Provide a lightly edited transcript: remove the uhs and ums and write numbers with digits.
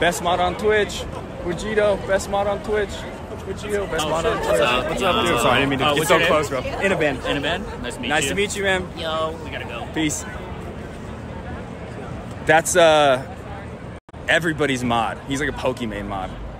Best mod on Twitch. Wojito, best mod on Twitch. Wojito, best mod on Twitch. What's up, dude? Sorry, I didn't mean to get so close, bro. In a band. In a band? Nice to meet you. Nice to meet you, man. Yo, we gotta go. Peace. That's everybody's mod. He's like a Pokemon mod.